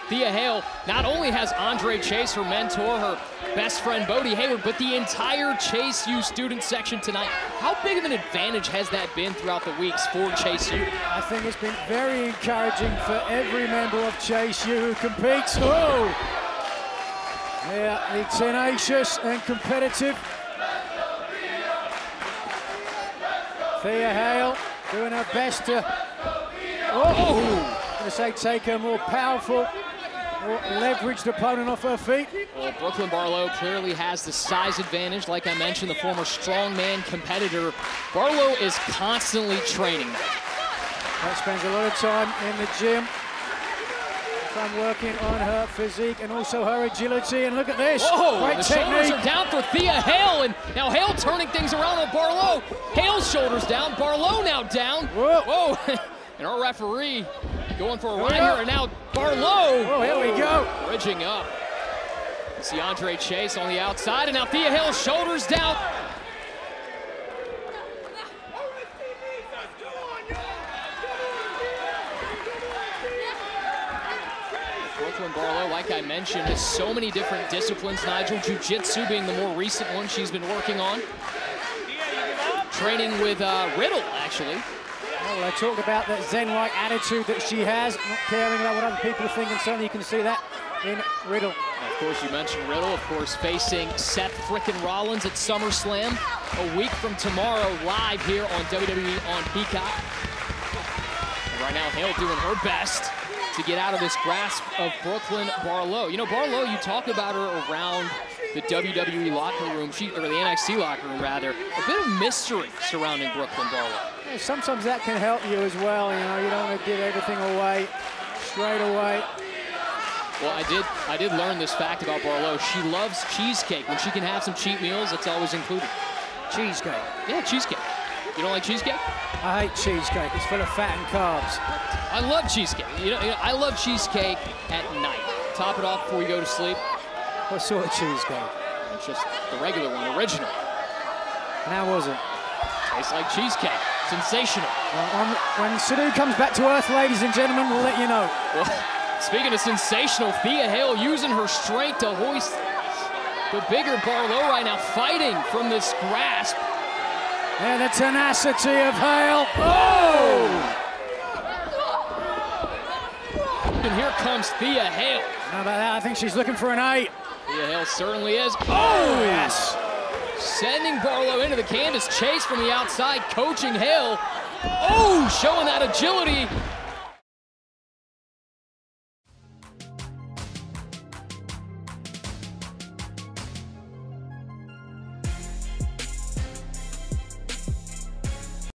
Thea Hail not only has Andre Chase, her mentor, her best friend Bodie Hayward, but the entire Chase U student section tonight. How big of an advantage has that been throughout the weeks for Chase U? I think it's been very encouraging for every member of Chase U who competes. Oh! Yeah, the tenacious and competitive Thea Hail doing her best to, I'm going to say, take a more powerful, more leveraged opponent off her feet. Well, Brooklyn Barlow clearly has the size advantage. Like I mentioned, the former strongman competitor. Barlow is constantly training. That spends a lot of time in the gym. I'm working on her physique and also her agility, and look at this. Whoa, great the technique. Shoulders are down for Thea Hail, and now Hail turning things around on Barlow. Hail's shoulders down, Barlow now down. Whoa. And our referee going for a ride here, and now Barlow. Oh, here we go. Bridging up. You see Andre Chase on the outside, and now Thea Hail's shoulders down. Brooklyn Barlow, like I mentioned, has so many different disciplines, Nigel. Jiu-jitsu being the more recent one she's been working on. Training with Riddle, actually. Well, I talked about that Zen-like attitude that she has, not caring about what other people are thinking. Certainly you can see that in Riddle. Of course, you mentioned Riddle, of course, facing Seth frickin' Rollins at SummerSlam a week from tomorrow, live here on WWE on Peacock. And right now, Hail doing her best to get out of this grasp of Brooklyn Barlow. You know, Barlow, you talk about her around the WWE locker room, or the NXT locker room, rather. A bit of mystery surrounding Brooklyn Barlow. Yeah, sometimes that can help you as well. You know, you don't want to give everything away straight away. Well, I did learn this fact about Barlow. She loves cheesecake. When she can have some cheat meals, it's always included. Cheesecake? Yeah, cheesecake. You don't like cheesecake? I hate cheesecake. It's full of fat and carbs. I love cheesecake. You know, I love cheesecake at night. Top it off before you go to sleep. What sort of cheesecake? It's just the regular one, original. And how was it? Tastes like cheesecake. Sensational. Well, when Sadu comes back to earth, ladies and gentlemen, we'll let you know. Well, speaking of sensational, Thea Hail using her strength to hoist the bigger Barlow right now, fighting from this grasp. And the tenacity of Hail. Oh! And here comes Thea Hail. How about that? I think she's looking for an 8. Thea Hail certainly is. Oh, yes. Sending Barlow into the canvas. Chase from the outside, coaching Hail. Oh, showing that agility